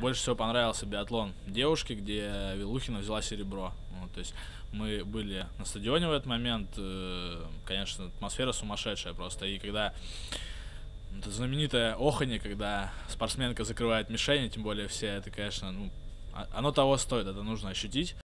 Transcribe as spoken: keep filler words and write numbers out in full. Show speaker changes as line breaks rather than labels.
больше всего понравился биатлон девушки, где Вилухина взяла серебро. Вот, то есть мы были на стадионе в этот момент, э, конечно, атмосфера сумасшедшая просто. И когда это знаменитое оханье, когда спортсменка закрывает мишень, тем более все, это, конечно, ну, оно того стоит, это нужно ощутить.